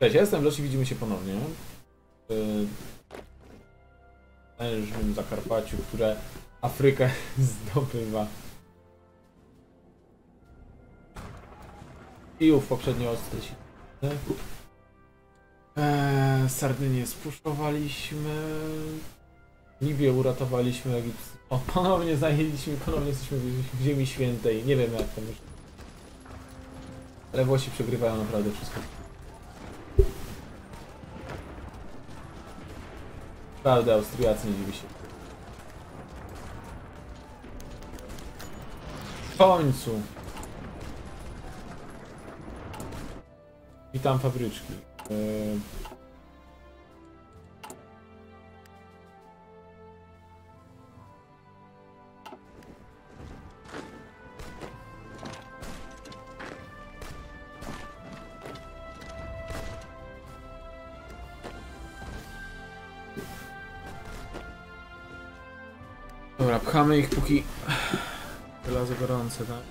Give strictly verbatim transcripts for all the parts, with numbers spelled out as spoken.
Cześć, ja jestem Losi, widzimy się ponownie. W tężnym Zakarpaciu, które Afrykę zdobywa. I ów poprzednio ostry się. Eee, Sardynię spuszczowaliśmy. Libię uratowaliśmy Egipt. O, ponownie zajęliśmy, ponownie jesteśmy w Ziemi Świętej. Nie wiem jak to może. Ale Włosi przegrywają naprawdę wszystko. Prawda, Austriacy nie dziwi się. W końcu! Witam fabryczki. Yy... Dobra, pchamy ich póki żelazo gorące, tak?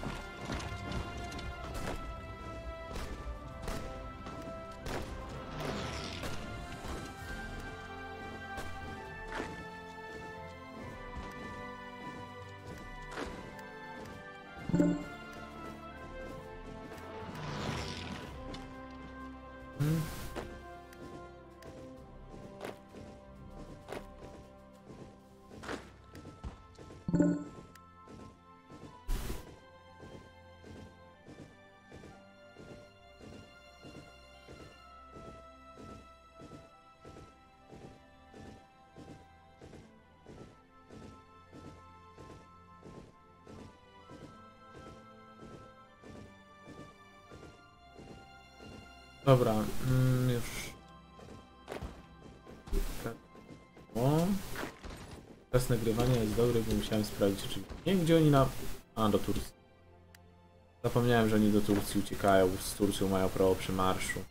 Hmm. Dobra, mm, już. Tak. O. Czas nagrywania jest dobry, bo musiałem sprawdzić, czy nie wiem, gdzie oni na. A, do Turcji. Zapomniałem, że oni do Turcji uciekają, z Turcją mają prawo przemarszu.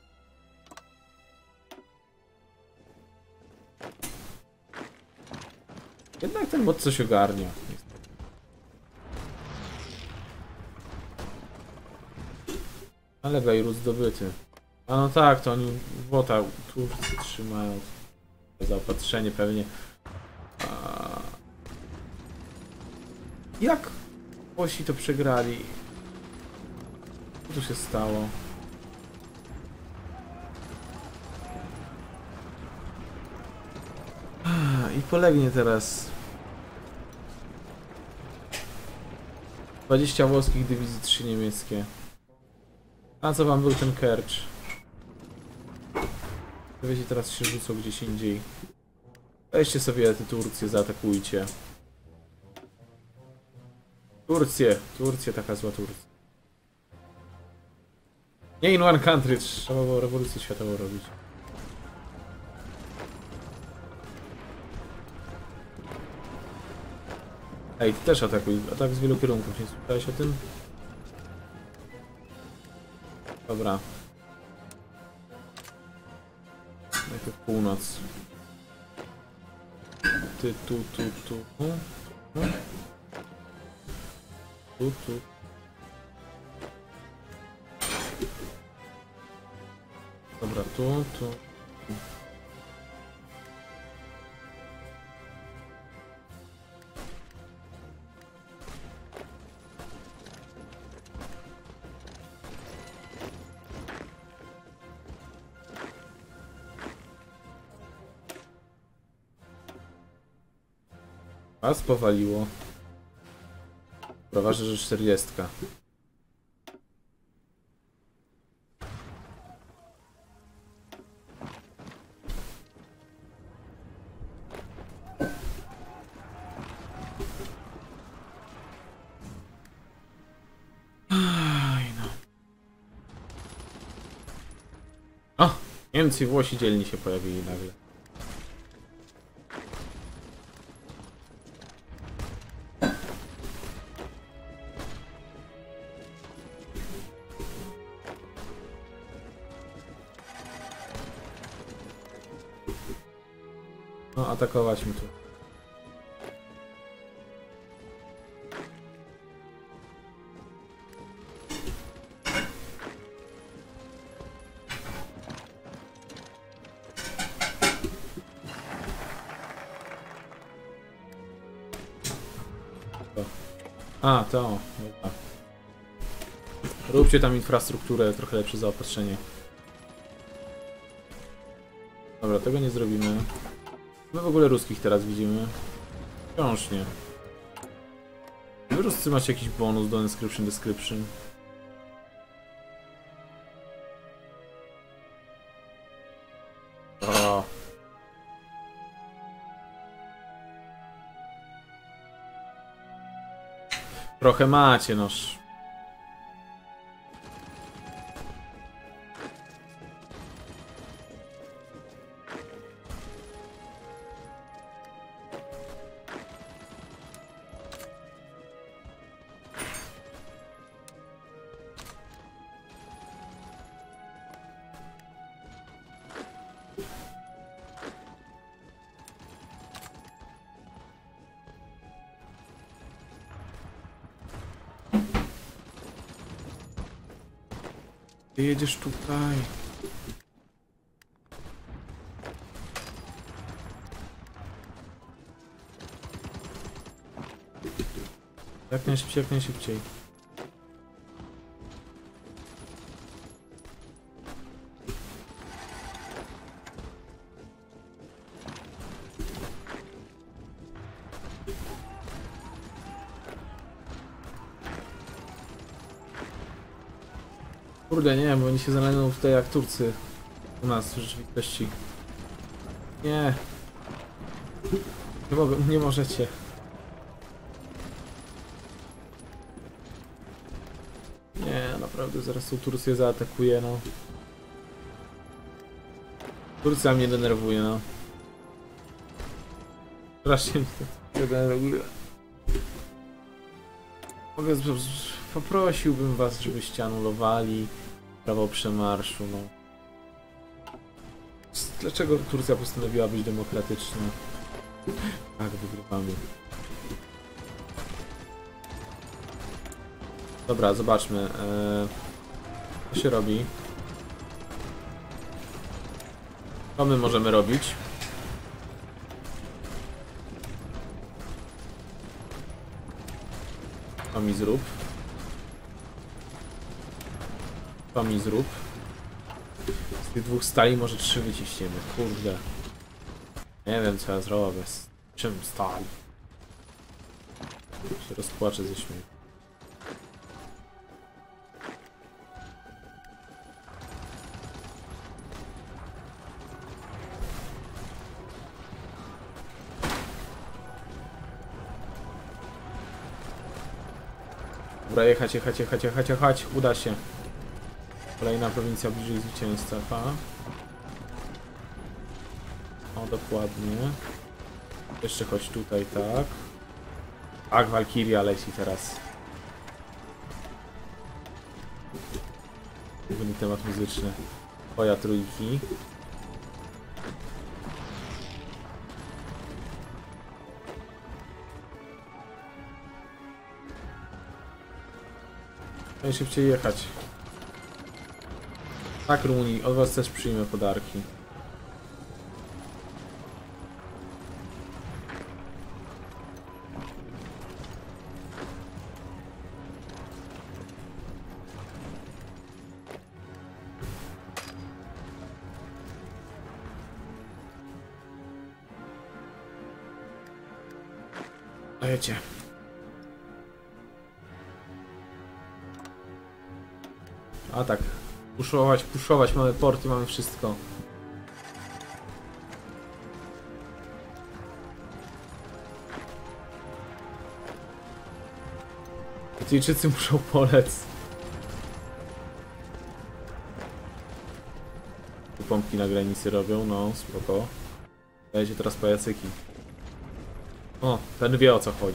Jednak ten mod coś ogarnia. Ale Bejrut zdobyty. A no tak, to oni Włota Turcy trzymają. Zaopatrzenie pewnie. A... Jak Włosi to przegrali? Co tu się stało? A, i polegnie teraz. dwadzieścia włoskich dywizji, trzy niemieckie. A co wam był ten Kercz? Wiecie, teraz się rzucą gdzieś indziej. Weźcie sobie te Turcję, zaatakujcie. Turcję, Turcję, taka zła Turcja. Nie in one country, trzeba było rewolucję światową robić. Ej, ty też atakuj, atak z wielu kierunków, nie słyszałeś o tym? Dobra. Najpierw północ. Ty, tu, tu, tu. Tu, tu. Dobra, tu, tu. Was powaliło. Prowarzę, że czterdziestka. Aj no. O! Niemcy i Włosi dzielni się pojawili nagle. No, atakować mi tu. A, to. Dobra. Róbcie tam infrastrukturę, trochę lepsze zaopatrzenie. Dobra, tego nie zrobimy. My w ogóle ruskich teraz widzimy. Wciąż nie. Wy Ruscy macie jakiś bonus do inscription description. O. Trochę macie, noż. Ty jedziesz tutaj. Jak najszybciej, jak najszybciej. Kurde, nie, bo oni się zalęgną tutaj jak Turcy u nas w rzeczywistości. Nie. Nie mogę, nie możecie. Nie, naprawdę, zaraz tu Turcję zaatakuje, no. Turcja mnie denerwuje, no. Strasznie mnie denerwuje. Mogę, poprosiłbym was, żebyście anulowali prawo przemarszu, no. Dlaczego Turcja postanowiła być demokratyczna? Tak, wygrywamy. Dobra, zobaczmy. Eee, co się robi? Co my możemy robić? To mi zrób. To mi zrób. Z tych dwóch stali może trzy wyciśniemy. Kurde. Nie wiem, co ja zrobię bez czym stali. Się rozpłaczę ze śmiechu. Dobra, jechać, jechać, jechać, jechać, jechać. Uda się. Kolejna prowincja bliżej zwycięstwa. O, dokładnie. Jeszcze chodź tutaj, tak. Tak, Walkiria leci teraz. Główny temat muzyczny. Twoja trójki. Najszybciej jechać. Tak, Rumunii, od was też przyjmę podarki. Dajecie. A tak. Puszować, puszować, mamy porty, mamy wszystko. Brytyjczycy muszą polec. Tu pompki na granicy robią, no spoko. Dajcie teraz pajacyki. O, ten wie, o co chodzi.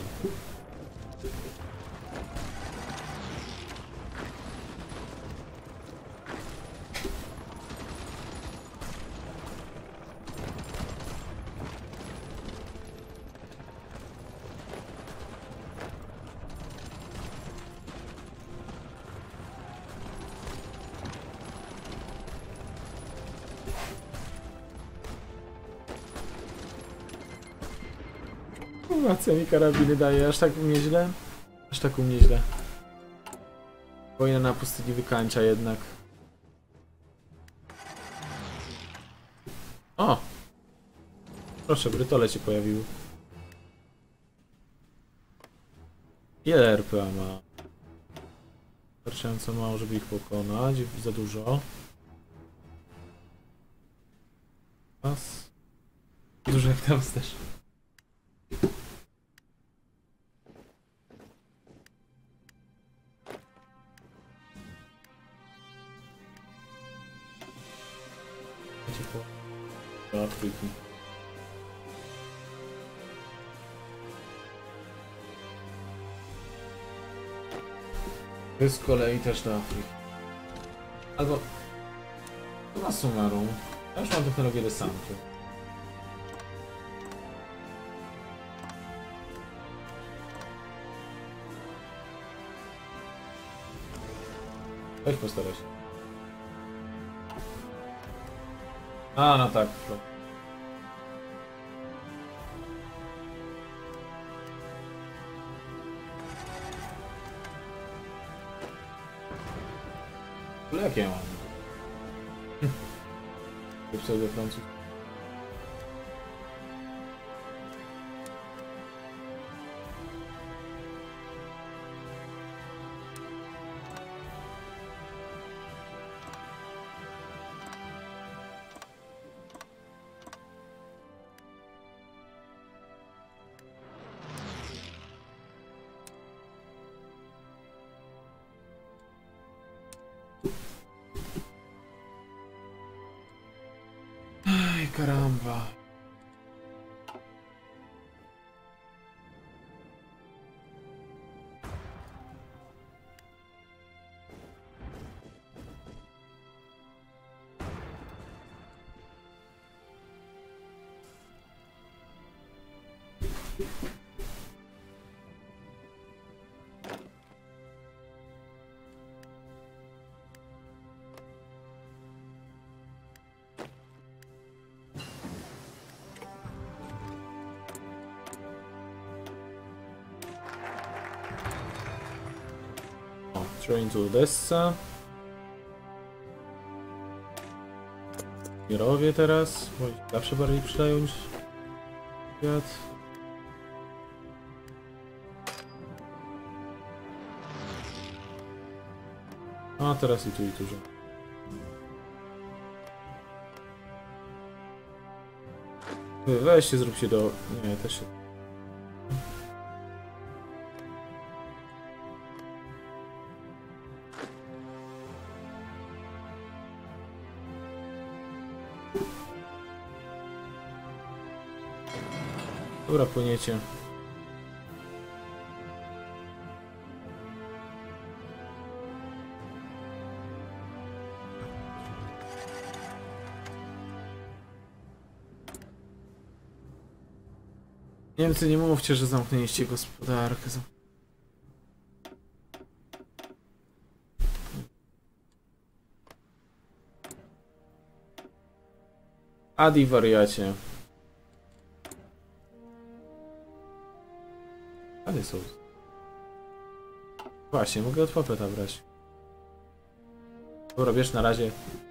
Racja mi karabiny daje, aż tak nieźle. Aż tak u mnie źle. Wojna na pustyni wykańcza jednak. O! Proszę, brytole się pojawiły. Ile R P A ma? Wystarczająco mało, żeby ich pokonać. Za dużo. Raz. Dużo jak tam też. Do Afryki. Wy z kolei też do Afryki. Albo... To na summarum. Ja już mam technologię desantu. Weź postaraj się. A, no tak. Ale jak ja mam? Pseudo Francuz. Aj, karamba. Train to Odessa. Mirowie teraz, bo zawsze bardziej przydają niż świat. A teraz i tu i tu, że. Weźcie, zróbcie do... Nie, też się... Dobra, płyniecie. Niemcy, nie mówcie, że zamknęliście gospodarkę. Adi, wariacie. Ady są. Właśnie, mogę od popeta brać. Dobra, bierz na razie.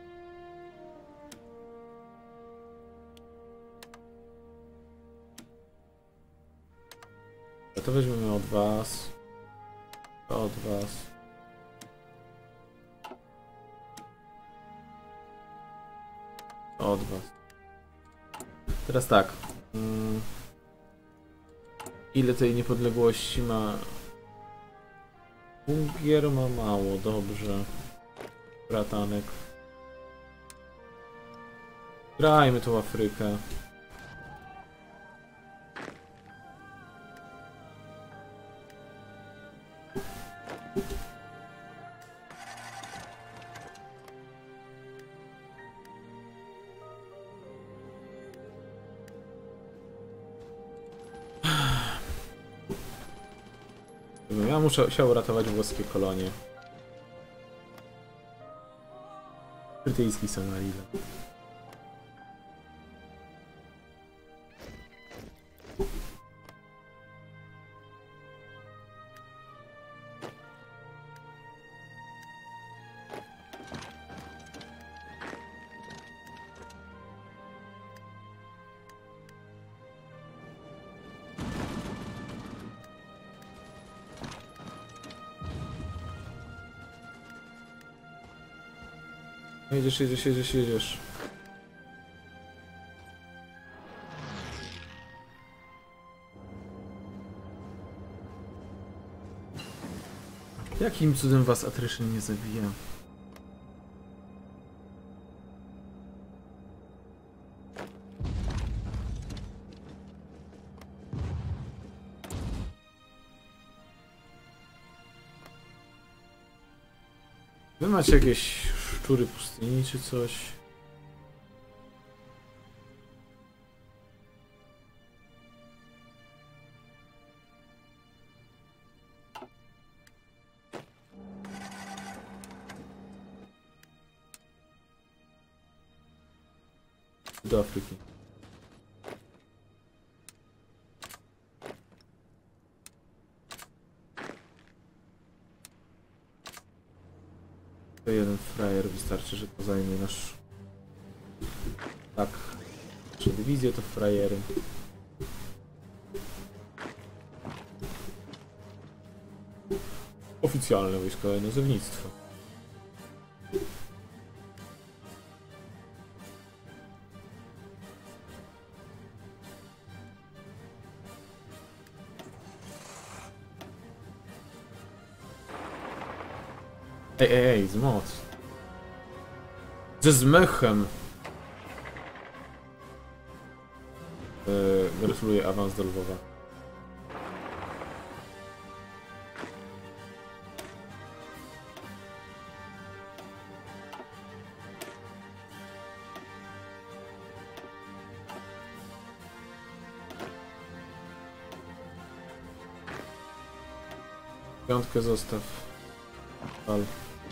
To weźmiemy od was. To od was. To od was. Teraz tak. Hmm. Ile tej niepodległości ma? Bungier ma mało, dobrze. Bratanek. Grajmy tą Afrykę. Ja muszę się uratować włoskie kolonie. Brytyjski Somaliland. Jedziesz, jedziesz, jedziesz, jedziesz. Jakim cudem was attrition nie zabija? Wy macie jakieś szczury pustyni czy coś? Do Afryki. To jeden frajer wystarczy, że to zajmie nasz... Tak. Nasze dywizje to frajery. Oficjalne wojskowe nazewnictwo. Ej, ej, ej, z moc. Ze zmechem. Yy, gratuluję awans do Lwowa. Piątkę zostaw. Al.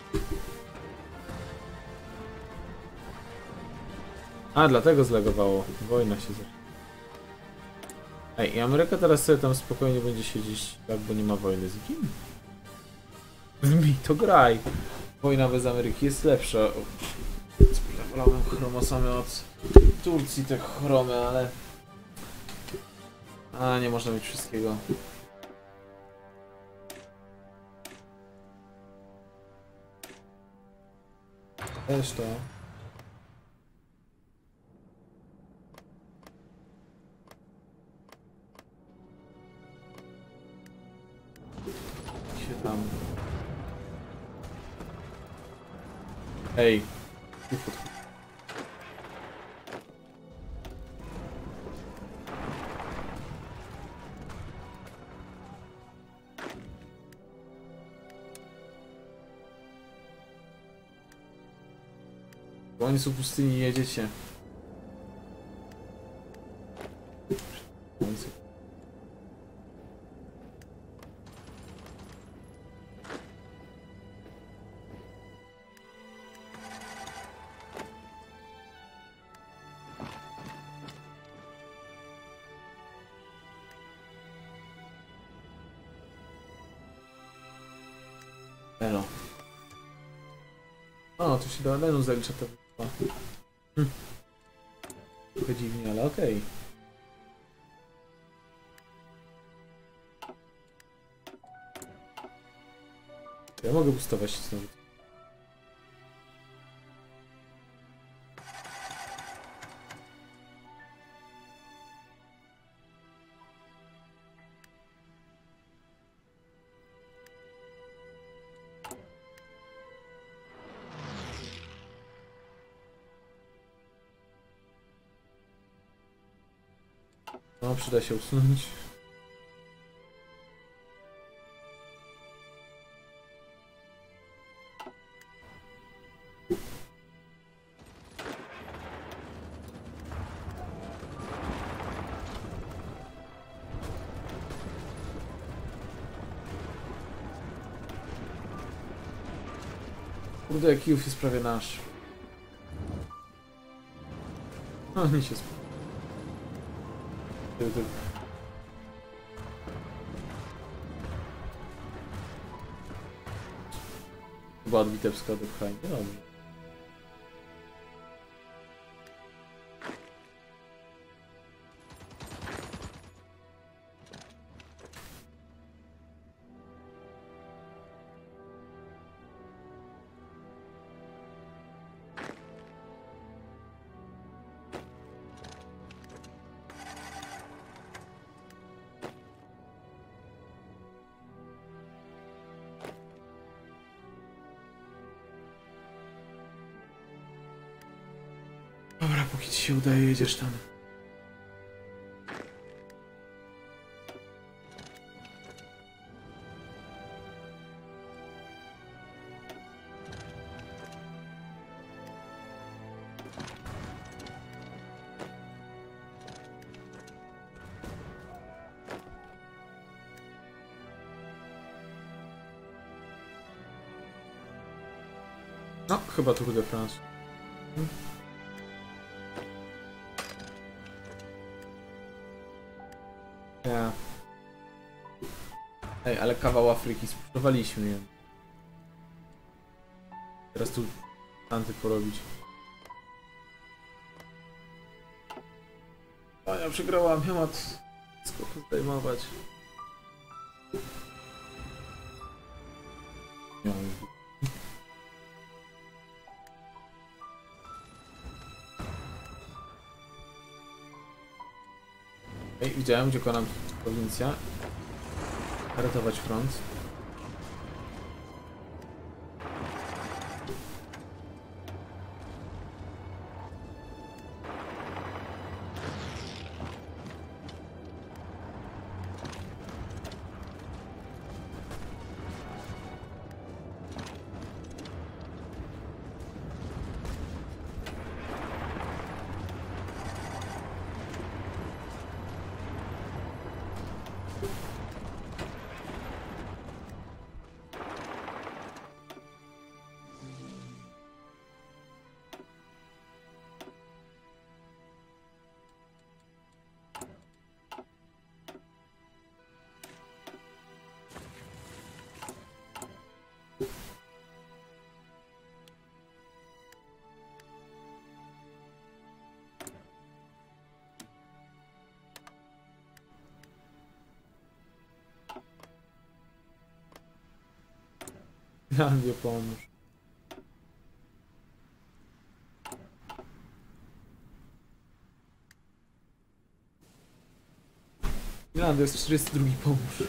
A, dlatego zlagowało. Wojna się zaczyna. Ej, i Ameryka teraz sobie tam spokojnie będzie siedzieć, tak, bo nie ma wojny z kim? Mi to graj. Wojna bez Ameryki jest lepsza. Wolałem chromosomy od Turcji, te chromy, ale... A, nie można mieć wszystkiego. Też to. Się tam. Ej. W końcu pustyni jedziecie. W końcu. Elo. O, tu się do Alenu zalicza to. Hm. Trochę dziwnie, ale okej. Okay. Ja mogę boostować znowu. No, przyda się usunąć. Kurde, Kijów jest prawie nasz. No, nie się sp... Chyba od Witebska do Krainy. Dobrze. póki ci się udaje, jedziesz tam. No, chyba Tour de France. Hmm. Ja. Ej, ale kawał Afryki spróbowaliśmy ją. Teraz tu tanty porobić. A ja przegrałam, ja mam skoku zdejmować. Nie mam. Ej, widziałem, gdzie konam prowincja. Ratować front. Finlandię pomóż. Finlandia jest czterdziesty drugi pomóż.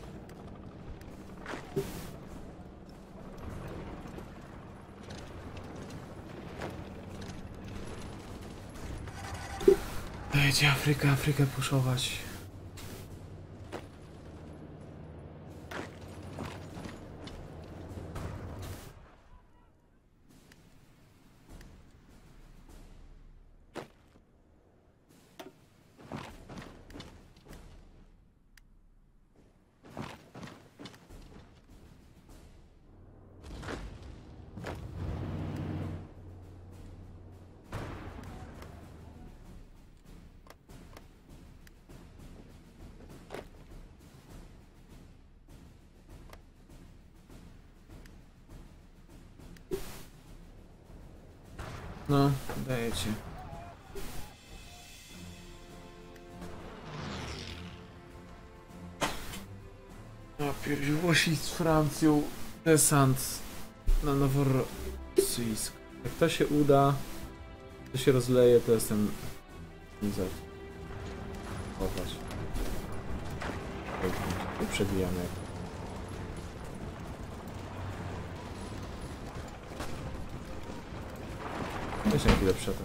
Dajcie Afrykę, Afrykę puszować. No, dajecie. Ja pierdziłości z Francją. Desant na Noworosyjsk. Jak to się uda, to się rozleje, to jestem... Nie chować. I przebijamy. Weź na chwilę przetarł.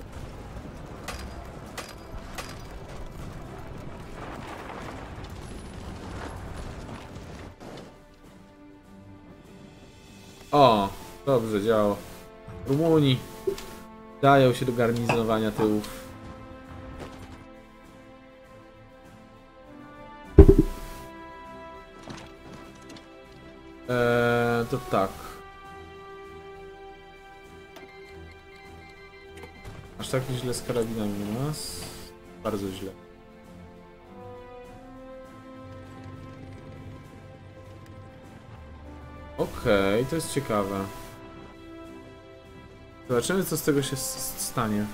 O, dobrze działo. Rumuni dają się do garnizonowania tyłów. Eee, to tak. Aż tak źle z karabinami u nas. Bardzo źle. Okej, okay, to jest ciekawe. Zobaczymy, co z tego się stanie.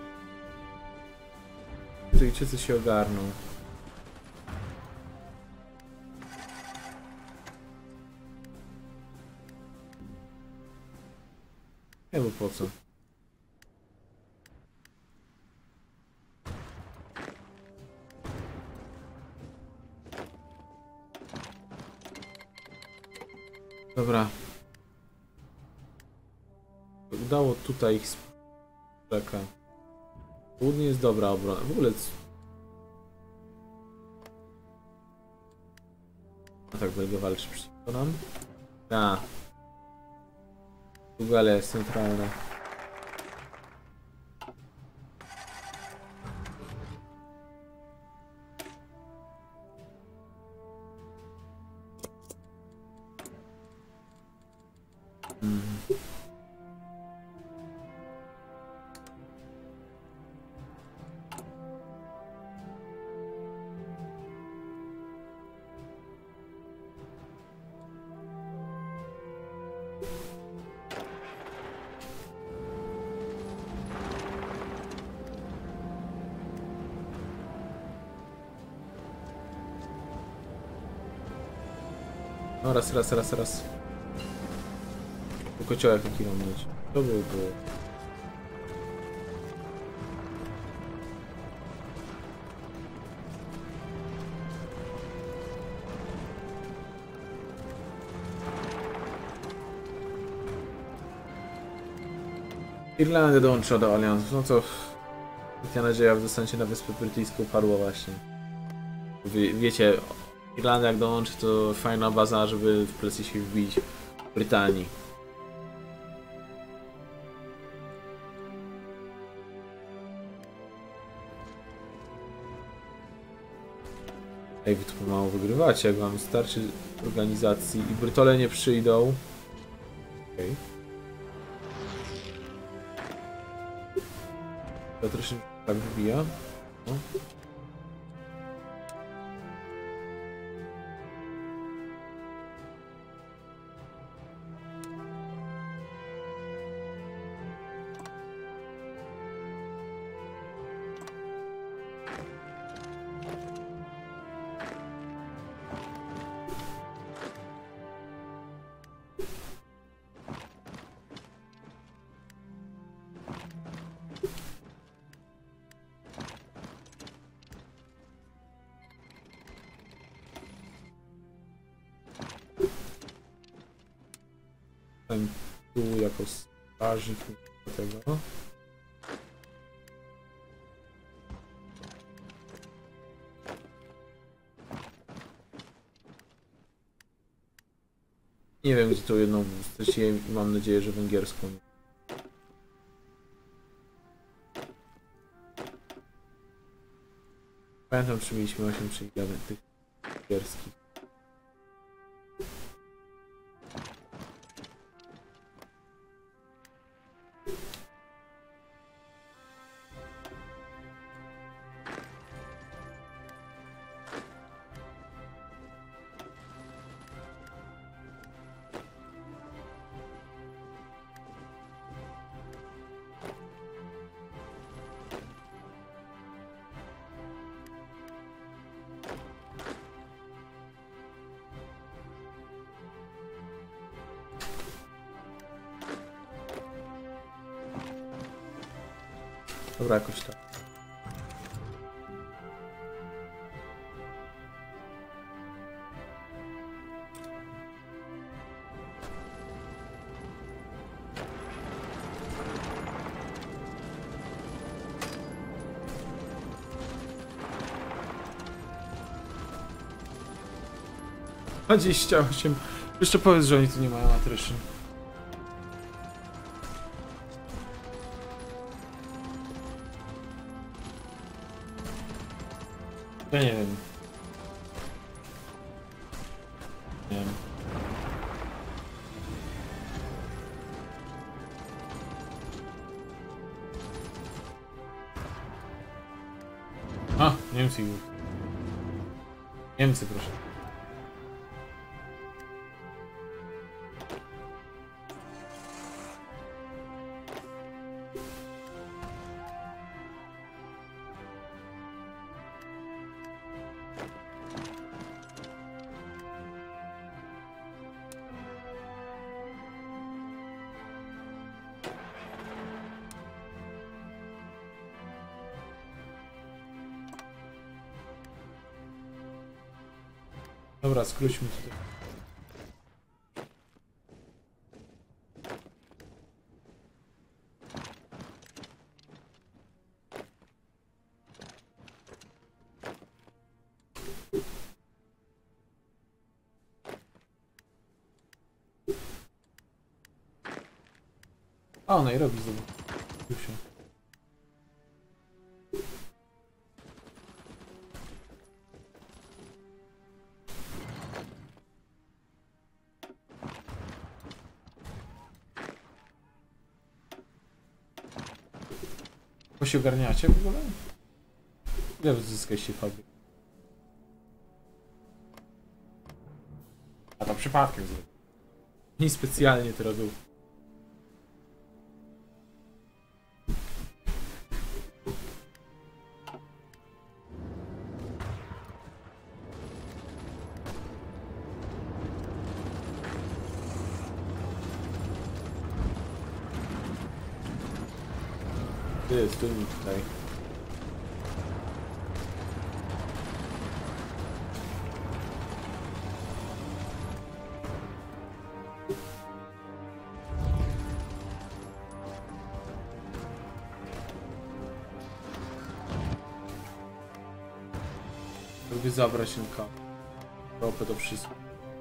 Brytyjczycy się ogarną. Nie wiem po co. Dobra. Udało tutaj ich czeka. Południe jest dobra obrona. W ogóle... No tak, Belgia walczy przeciwko nam. A. Portugalia jest centralna. Mm. No raz, raz, raz, raz. Po kociołek taki mam mieć. To by było. Irlandia dołączyła do aliansu. No to... Ta nadzieja w descencie na Wyspę Brytyjską upadła właśnie. Wie, wiecie, Irlandia jak dołączy to fajna baza, żeby w plecy się wbić w Brytanii. Ej, wy tu pomału wygrywacie, jak wam starczy organizacji i Brytole nie przyjdą. Okej. Okay. Patryczny tak wybija. No. Tu jako strażnik do tego. Nie wiem, gdzie to jedną straciłem i mam nadzieję, że węgierską. Pamiętam, czy mieliśmy osiem czy ile tych węgierskich. Dobra, jakoś tak. dwadzieścia osiem. Jeszcze powiedz, że oni tu nie mają atryszyn. Ja nie wiem. Nie wiem. A, Niemcy już. Niemcy, proszę. Dobra, skróćmy tutaj. A ona i robi znowu. Już się. Bo się ogarniacie w ogóle? Ile zyskaliście fabryk? A to przypadkiem zrobił. Nie specjalnie to robił. Ty jest tu mi tutaj. Lubię zabrać ten kap. Ropę to wszystko.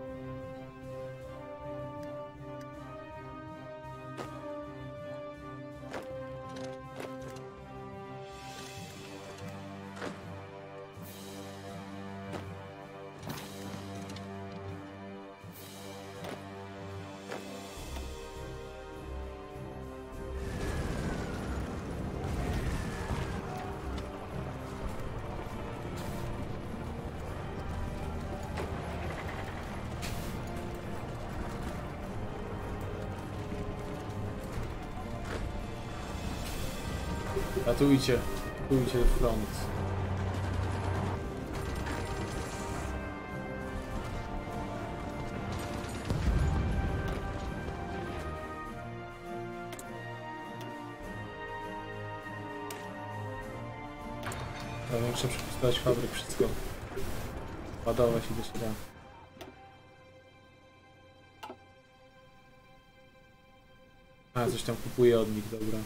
Ratujcie, ratujcie front. Ja muszę przepustować fabryk, wszystko. Ładować i do siebie. A, coś tam kupuję od nich, dobra.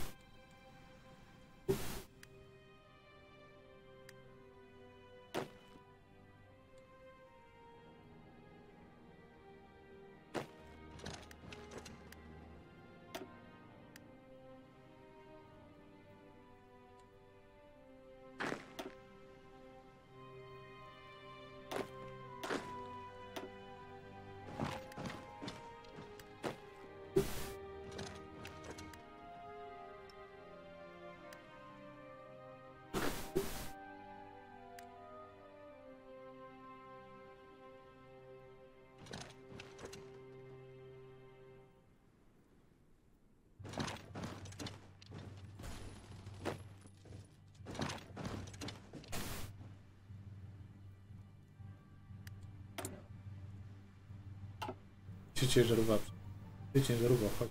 Czy ciężarówka? Ty ciężarówka, chodź.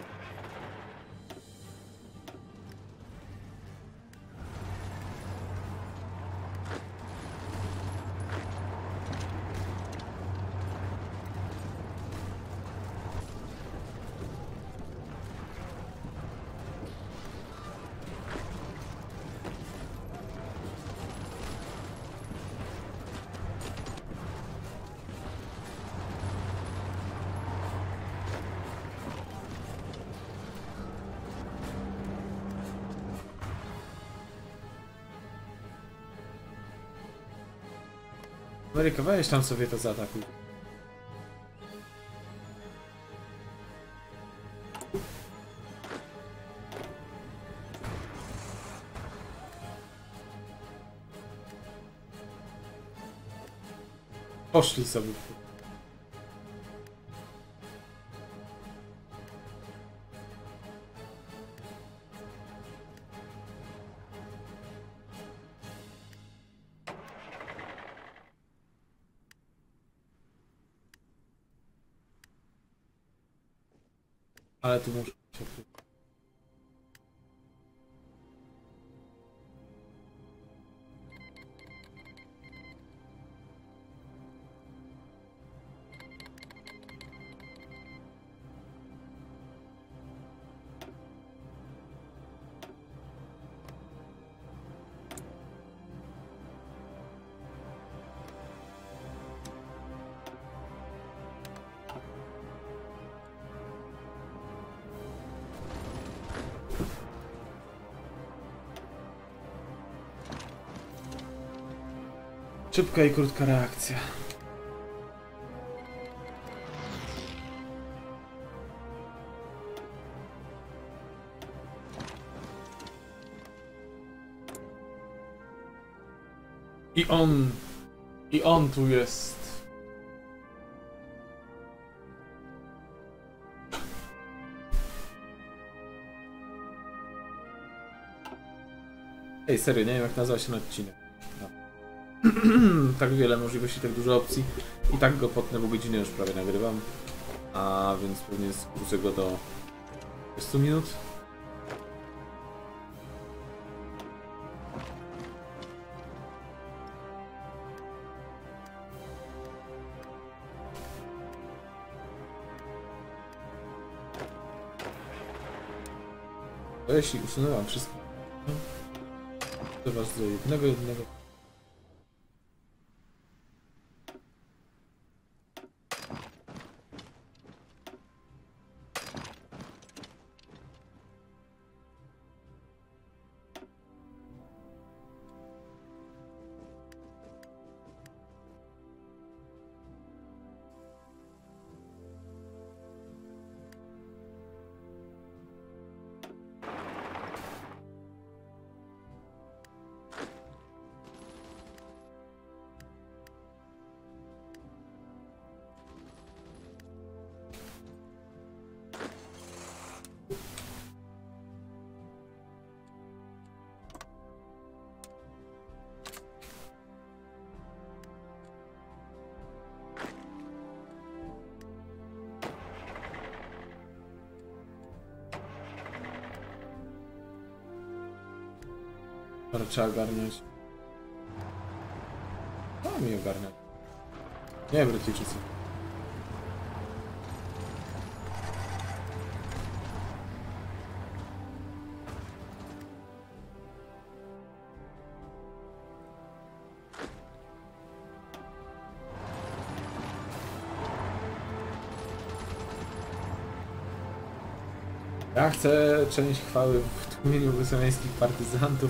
Ameryka, weź tam sobie to zaatakuj. Poszli sobie. Ale tu muszę się... Szybka i krótka reakcja. I on... I on tu jest. Ej, serio, nie wiem jak nazwać ten odcinek. No. Tak wiele możliwości, tak dużo opcji. I tak go potnę, bo godzinę już prawie nagrywam. A więc pewnie skrócę go do dwudziestu minut. To jeśli usunęłam wszystko, to was do jednego, jednego. Ale trzeba ogarniać. No mi ogarnia. Nie wiem, Brytyjczycy. Ja chcę część chwały w tłumieniu wysławiańskich partyzantów.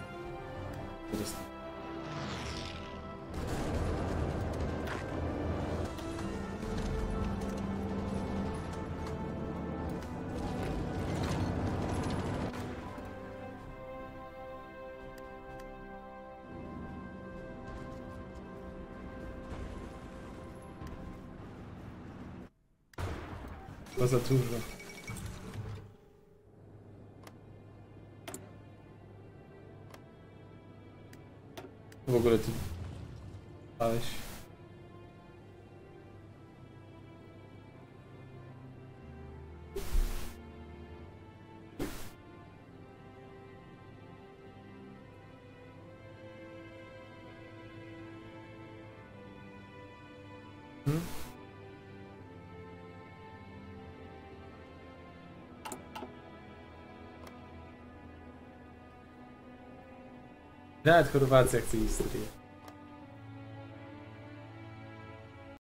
To za dużo. W ogóle ty... Aleś... Hmm? Nawet Chorwacja chce historię.